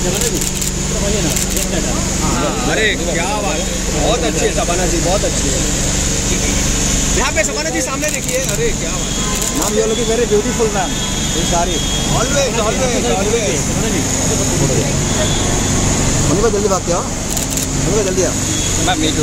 अरे क्या बात, बहुत अच्छी है शबाना जी, बहुत अच्छी है। यहाँ पे शबाना जी सामने देखिए, अरे क्या बात है। Ma'am you looking very beautiful ma'am, sorry always always always. जल्दी भाग के आओ, जल्दी आओ मैम।